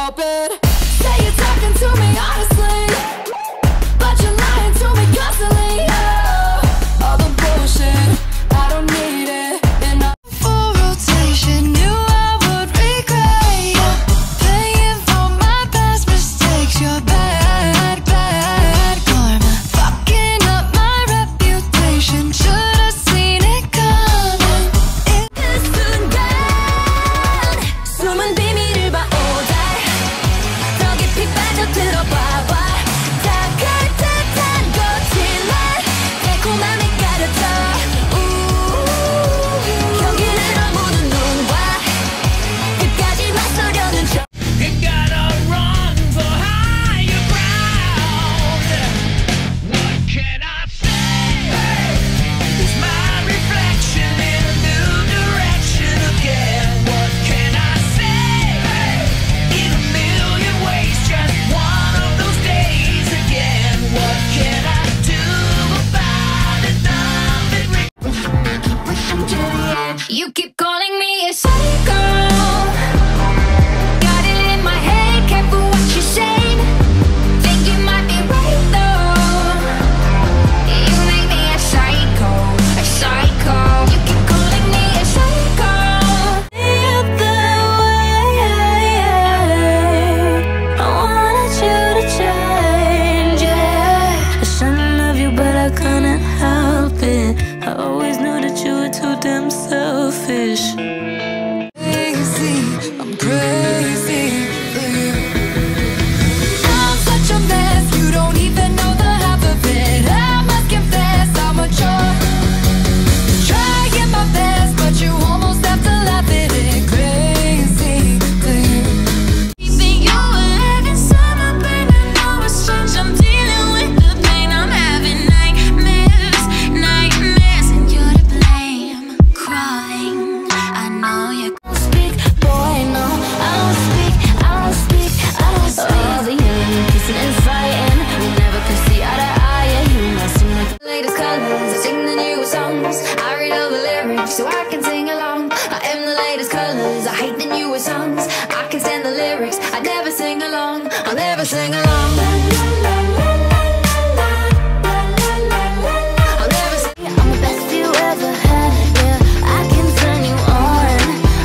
help it. Say you're talking to me honestly, but you're lying to me constantly. Oh, all the bullshit, I don't need it. And I full rotation, knew I would regret paying for my past mistakes. You're bad, bad karma, fucking up my reputation. Should've seen it coming. 그 순간 숨은 비밀을 봐 all day. 더 깊이 빠져들어봐봐. 다 듯한 거짓말 달콤함이 가려져. 경기를 넘는 눈과 끝까지 맞서려는 척. You gotta run for higher ground. What can I say? It's my reflection in a new direction again. What can I say? In a million ways, just one of those days again. What can I do about it? Nothing. You keep calling me a psycho. Got it in my head, careful what you say. Think you might be right though. You make me a psycho, a psycho. You keep calling me a psycho. Feel the way. I wanted you to change, yeah. I shouldn't love you, but I couldn't help it. I always knew that you were too damn selfish. Crazy, I'm crazy for you. I'm such a mess, you don't even know the half of it. I must confess, I'm mature, trying my best, but you almost have to laugh at it. Crazy for you. Keeping you alive inside my brain, I know it's strange. I'm dealing with the pain, I'm having nightmares, nightmares, and you're to blame. Crawling, I know you don't speak, boy, no, I don't speak, I don't speak, I don't speak. All the yelling, kissing and fighting, we never could see eye to eye. Yeah, you messing with the latest colors, I sing the newest songs, I read all the lyrics so I can sing along. I am the latest colors, I hate the newest songs, I can stand the lyrics, I never sing along, I'll never sing along. I'll never sing. I'm the best you ever had, yeah, I can turn you on.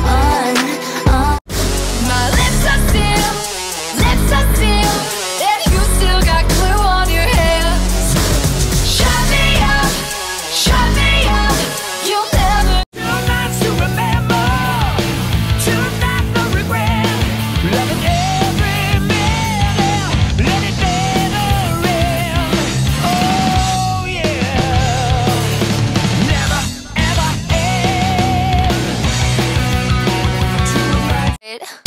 My lips are sealed, and you still got glue on your hands. Shut me up, you'll never. Two nights to remember, two nights no regret. Loving every minute, let it never end. Oh yeah, never ever end. Two nights.